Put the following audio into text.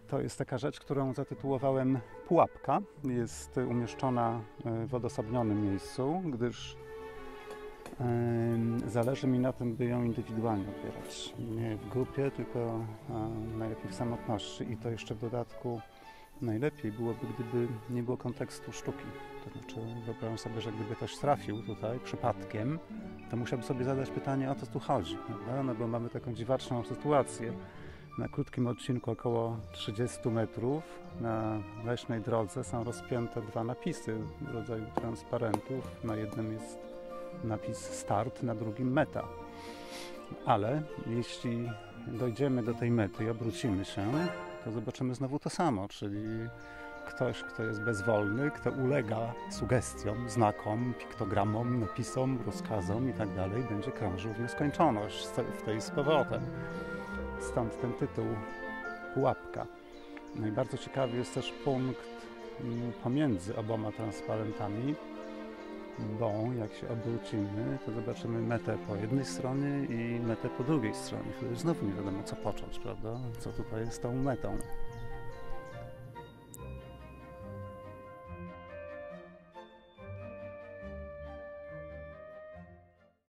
To jest taka rzecz, którą zatytułowałem Pułapka. Jest umieszczona w odosobnionym miejscu, gdyż zależy mi na tym, by ją indywidualnie odbierać. Nie w grupie, tylko najlepiej w samotności. I to jeszcze w dodatku najlepiej byłoby, gdyby nie było kontekstu sztuki. To znaczy wyobrażam sobie, że gdyby ktoś trafił tutaj przypadkiem, to musiałby sobie zadać pytanie, o co tu chodzi, prawda? No bo mamy taką dziwaczną sytuację. Na krótkim odcinku około 30 metrów na leśnej drodze są rozpięte dwa napisy w rodzaju transparentów. Na jednym jest napis start, na drugim meta. Ale jeśli dojdziemy do tej mety i obrócimy się, to zobaczymy znowu to samo, czyli ktoś, kto jest bezwolny, kto ulega sugestiom, znakom, piktogramom, napisom, rozkazom i tak dalej, będzie krążył w nieskończoność w tej z powrotem. Stąd ten tytuł Pułapka. No i bardzo ciekawy jest też punkt pomiędzy oboma transparentami, bo jak się obrócimy, to zobaczymy metę po jednej stronie i metę po drugiej stronie. Wtedy znowu nie wiadomo, co począć, prawda? Co tutaj jest tą metą.